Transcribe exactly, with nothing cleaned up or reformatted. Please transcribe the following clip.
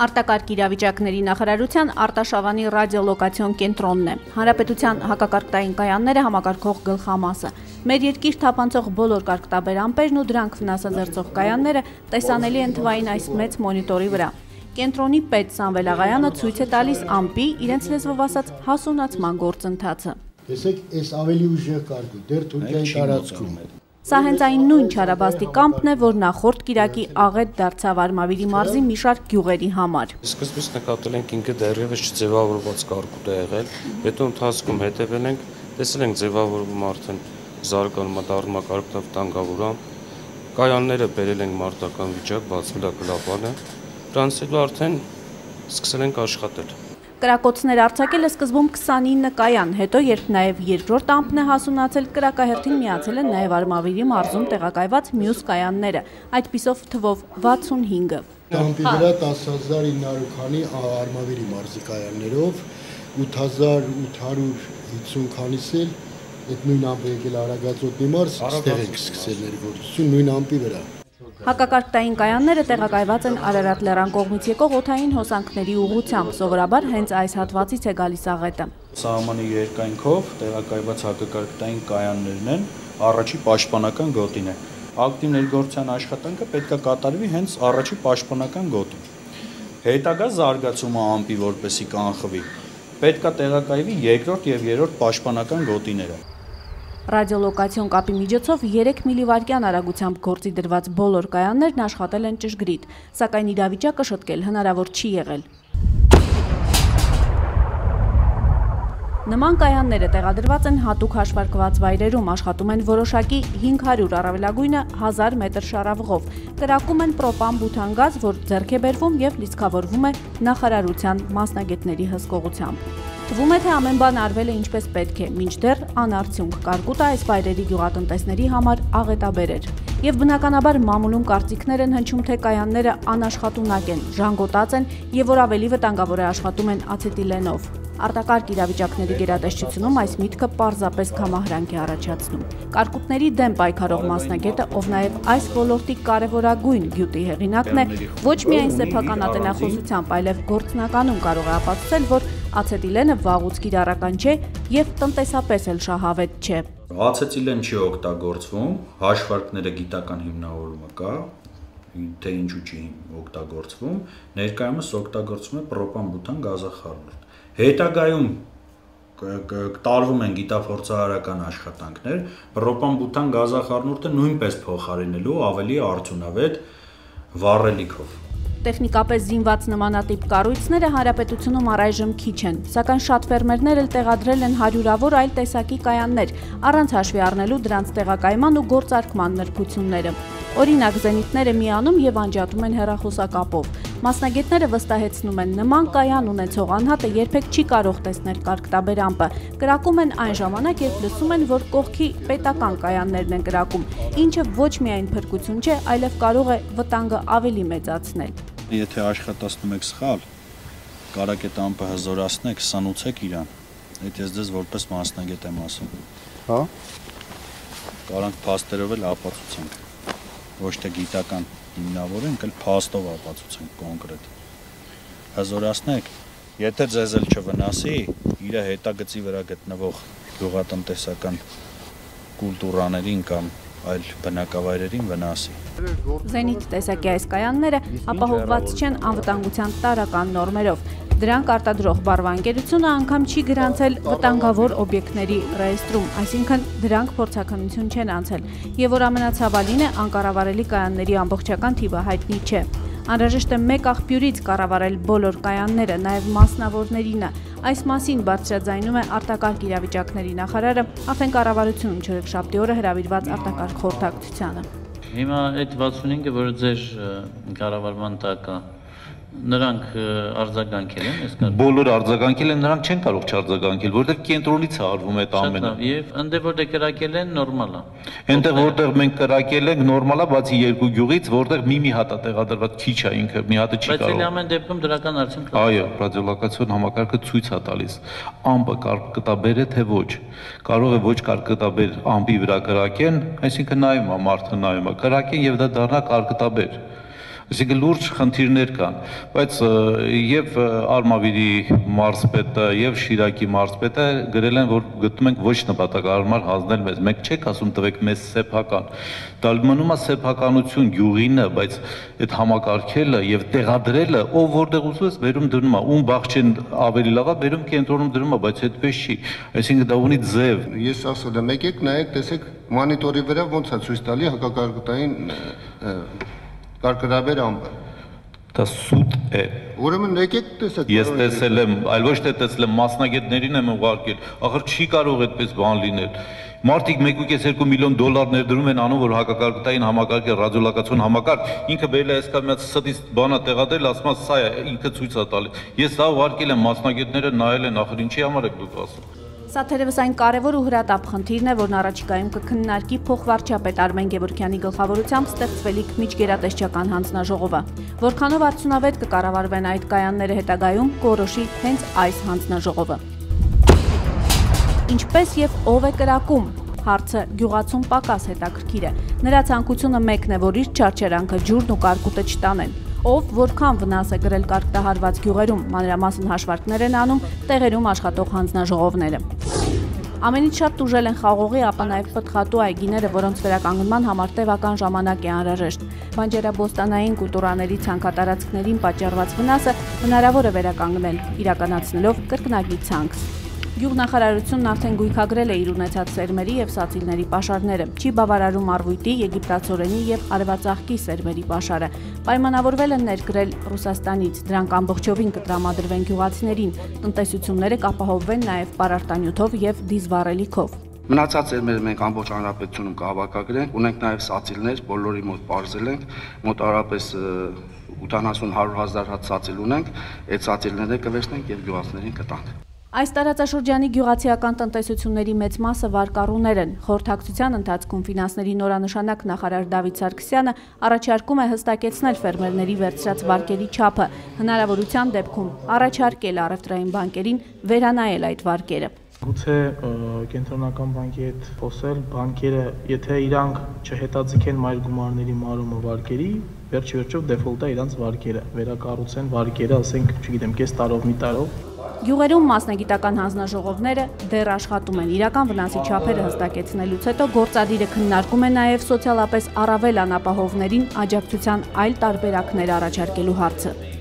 Արտակարգ իրավիճակների նախարարության արտաշավանի ռադիոլոկացիոն կենտրոնն է։ Հանրապետության հակակարգտային կայանները համակարգող գլխամասը։ Մեր երկիր թափանցող բոլոր կարգտաբեր ամպերն ու դրանք վնասազերծող կայանները տեսանելի են թվային այս մեծ մոնիտորի վրա։ Կենտրոնի պետ Սամվել Աղայանը ցույց է տալիս ամպի իրենց լեզվով ասած հասունացման գործընթացը։ Տեսեք, այս ավելի ուժեղ կարգ է, դեռ Թուրքիայի տարածքում է։ Սա հենց այն նույն չարաբաստի կամպն է, որ նախորդ կիրակի աղետ դարձավ Արմավիրի մարզի մի շարք գյուղերի համար։ Սկզբից նկատել ենք ինքը դեռևս չձևավորված կարգուտ է եղել, հետո ընթացքում հետևել ենք, տեսել ենք ձևավորվում արդեն զարգանում է, դառնում է կարգտավ տանգավորամ, կայանները բերել ենք մարտական վիճակ, բացվել է կլապանը, դրանից հետո արդեն սկսել ենք աշխատել։ Կրակոցներ արձակել է սկզբում քսանինը կայան, հետո երբ նաև երկրորդ ամպն է հասունացել, կրակահերթին միացել են նաև Արմավիրի մարզում տեղակայված մյուս կայանները, այդպիսով թվով վաթսունհինգը։ Ամպի վրա տասը հազար ինը հարյուր քանի Արմավիրի մարզի կայաններով, ութ հազար ութ հարյուր հինգ քանիս էլ այդ նույն ամպը եկել Արագածոտնի մարզ, ստեղ ենք սկսել ներգործություն նույն ամպի վրա։ Հակակարգտային կայանները տեղակայված են Արարատ լեռան կողմից եկող օդային հոսանքների ուղղությամբ, սովորաբար հենց այս հատվածից է գալիս աղետը։ Սահմանի երկայնքով տեղակայված հակակարգտային կայաններն են, առաջի պաշտպանական գոտին է։ Ակտիվ ներգործության աշխատանքը պետք է կատարվի հենց առաջի պաշտպանական գոտում։ Հետագա զարգացումը ամպի որպեսի կանխվի, պետք է տեղակայվի երկրորդ եւ երրորդ պաշտպանական գոտիները։ Ռադիոլոկացիոն կապի միջոցով երեք միլիվայրկյան արագությամբ գործի դրված բոլոր կայաններն աշխատել են ճշգրիտ, սակայն իրավիճակը շտկել հնարավոր չի եղել։ Նման կայանները տեղադրված են հատուկ հաշվարկված վայրերում, աշխատում են որոշակի հինգ հարյուր, առավելագույնը հազար մետր շարավղով, կրակում են պրոպան-բութանգազ, որ ձեռք է բերվում և լիցքավորվում է նախարարության մասնագետների հսկողությամբ։ Թվում է, թե ամեն բան արվել է ինչպես պետք է, մինչդեռ անարդյունք կարկուտը այս վայրերի գյուղատնտեսների համար աղետաբեր էր։ Եվ բնականաբար մամուլում կարծիքներ են հնչում, թե կայանները անաշխատունակ են, ժանգոտած են և որ ավելի վտանգավոր է աշխատում են ացետիլենով։ Արտակարգ իրավիճակների գերատեսչությունում այս միտքը պարզապես կամահրանք է առաջացնում։ Կարկուտների դեմ պայքարող մասնագետը, ով նաև այս ոլորտի կարևորագույն գյուտի հեղինակն է, ոչ միայն սեփական ատենախոսությամբ, այլև գործնականում կարող է ապացուցել, որ ացետիլենը վաղուց կիրառական չէ և տնտեսապես էլ շահավետ չէ։ Ացետիլեն չի օգտագործվում, հաշվարկները գիտական հիմնավորումը կա, թե ինչու չի օգտագործվում, ներկայումս օգտագործվում է պրոպան-բութան գազախառնուրդ։ Հետագայում տարվում են գիտափորձարարական աշխատանքներ, պրոպան-բութան գազախառնուրդը նույնպես փոխարինելու ավելի արդյունավետ վառելիքով։ Տեխնիկապես զինված նմանատիպ կառույցները հանրապետությունում առայժմ քիչ են, սակայն շատ ֆերմերներ էլ տեղադրել են հարյուրավոր այլ տեսակի կայաններ, առանց հաշվի առնելու դրանց տեղակայման ու գործարկման նրբությունները։ Օրինակ, զենիթները միանում և անջատում են հեռախոսակապով։ Մասնագետները վստահեցնում են, նման կայան ունեցող անհատը երբեք չի կարող տեսնել կարգտաբեր ամպը, կրակում են այն ժամանակ, երբ լսում են, որ կողքի պետական կայաններն են կրակում, ինչը ոչ միայն փրկություն չէ, այլև կարող է վտանգը ավելի մեծացնել։ Եթե աշխատացնում եք սխալ, կարակ այդ ամպը հզորացնեք, սնուցեք իրան, այդ ես ձեզ որպես մասնագետ եմ ասում։ Հա։ Կարանք փաստերով էլ ապացուցենք, ոչ թե գիտական հիմնավորենք, այլ փաստով ապացուցենք կոնկրետ։ Հզորացնեք, եթե ձեզ էլ չվնասի, իր հետագծի վրա գտնվող գյուղատնտեսական կուլտուրաներին կամ այլ բնակավայրերին վնասի։ Զենիթ տեսակի այս կայանները ապահովված չեն անվտանգության տարրական նորմերով։ Դրանք արտադրող բարվանկերությունը անգամ չի գրանցել վտանգավոր օբյեկտների ռեեստրում, այսինքն դրանք փորձաքննություն չեն անցել, եւ որ ամենացավալին է, անկառավարելի կայանների ամբողջական թիվը հայտնի չէ։ Անհրաժեշտ է մեկ աղբյուրից կառավարել բոլոր կայանները, նաև մասնավորներինը։ Այս մասին բարձրաձայնում է արտակարգ իրավիճակների նախարարը արդեն կառավարությունում չորեքշաբթի օրը հրավիրված արտակարգ խորհրդակցությանը։ Հիմա այդ վաթսունհինգը, որը ձեր կառավարման տակ է, նրանք արձագանքել են, այս կարգ։ Բոլորը արձագանքել են, նրանք չեն կարող չարձագանքել, որտեղ կենտրոնից է արվում այդ ամենը։ Եվ այնտեղ որտեղ կրակել են, նորմալ է։ Այնտեղ որտեղ մենք կրակել ենք, նորմալ է, բացի երկու գյուղից, որտեղ մի-մի հատ է տեղադրված, քիչ է ինքը, մի հատը չի կարող։ Բայց ամեն դեպքում դրական արդյունք կա։ Այո, ռադիոլոկացիոն համակարգը ցույց է տալիս, ամպը կարկտաբեր է թե ոչ։ Կարող է ոչ կարկտաբեր ամպի վրա կրակեն, այսինքն նայում է մարդը նայում է, կրակեն եւ դա դառնա կարկտաբեր։ Այսինքն լուրջ խնդիրներ կան, բայց եւ Արմավիրի մարզպետը եւ Շիրակի մարզպետը գրել են, որ գտնում ենք ոչ նպատակահարմար հանձնել մեզ։ Մենք չեք ասում տվեք մեզ սեփական։ Դա մնում է սեփականություն գյուղինը, բայց այդ համակարգելը եւ տեղադրելը, ով որտեղ ուզում է, վերում դնում է, ում բախչեն ավելի լավ է, վերում կենտրոնում դնում է, բայց այդպես չի։ Այսինքն դա ունի ձև։ Ես ասել եմ, եկեք նայեք, տեսեք մոնիտորի վրա ոնց է ցույց տալի հակակարգային կարգարաբեր ամբը։ Դա սուտ է։ Ուրեմն եկեք տեսեք։ Ես տեսել եմ, այլ ոչ թե տեսել եմ, մասնագետներին եմ ուղարկել։ Ախր չի կարող այդպես բան լինել։ Մարդիկ մեկ ու կես երկու միլիոն դոլար ներդրում են անում, որ հակակարգային համակարգի ռադիոլոկացիոն համակարգ, ինքը բերել է այսքան միած ստից բանա տեղադրել, ասում է սա է, ինքը ցույց է տալի։ Ես դա ուղարկել եմ, մասնագետները նայել են, ախր ինչի համար եք դուք ասում։ Սա թերևս այն կարևոր ու հրատապ խնդիրն է, որն առաջիկայում կքննարկի փոխվարչապետ Արմեն Գևորգյանի գլխավորությամբ ստեղծվելիք միջգերատեսչական հանձնաժողովը։ Որքանով արդյունավետ կկառավարվեն այդ կայանները հետագայում, կորոշի հենց այս հանձնաժողովը։ Ինչպես եւ ով է կրակում։ Հարցը գյուղացուն պակաս հետաքրքիր է։ Նրա ցանկությունը մեկն է, որ իր չարչարանքը ջուրն ու կարկուտը չտանեն։ Ով որքան վնաս է գրել կարգտահարված գյուղերում, մանրամասն հաշվարկներ են անում տեղերում աշխատող հանձնաժողովները։ Ամենից շատ տուժել են խաղողի, ապա նաև պտղատու այգիները, որոնց վերականգնման համար տևական ժամանակ է անհրաժեշտ։ Բանջարաբոստանային կուլտուրաների ցանքատարածքներին պատճառված վնասը հնարավոր է վերականգնել, իրականացնելով կրկնակի ցանք։ Գյուղնախարարությունն արդեն գույքագրել է իր ունեցած սերմերի եւ սացիլների պաշարները, չի բավարարում առվույտի, եգիպտացորենի եւ արևածաղկի սերմերի պաշարը։ Պայմանավորվել են ներկրել Ռուսաստանից, դրանք ամբողջովին կտրամադրվեն գյուղացիներին, տնտեսությունները կապահովվեն նաեւ պարարտանյութով եւ դիզվառելիքով։ Մնացած սերմերը մենք ամբողջ հանրապետությունում կհավաքագրենք, ունենք նաեւ սացիլներ, բոլորի մոտ բարձել ենք, մոտարապես ութանասուն հարյուր հազար հատ սացիլ ունենք, այդ սացիլները կվերցնենք եւ գյուղացիներին կտանք։ Այս տարածաշրջանի գյուղացիական տնտեսությունների մեծ մասը վարկառուներ են։ Խորհրդակցության ընթացքում ֆինանսների նորանշանակ նախարար Դավիթ Սարգսյանը առաջարկում է հստակեցնել ֆերմերների վերցրած վարկերի չափը, հնարավորության դեպքում առաջարկել առևտրային բանկերին վերանայել այդ վարկերը։ Գուցե կենտրոնական բանկի հետ խոսել, բանկերը, եթե իրանք չհետաձգեն մայր գումարների մարումը վարկերի, վերջի վերջով դեֆոլտա իրանց վարկերը, վերակառուցեն վարկերը, ասենք, չգիտեմ, կես տարով, մի տարով։ Գյուղերում մասնագիտական հանձնաժողովները դեռ աշխատում են։ Իրական վնասի չափերը հստակեցնելուց հետո գործադիրը քննարկում է նաև սոցիալապես առավել անապահովներին աջակցության այլ տարբերակներ առաջարկելու հարցը։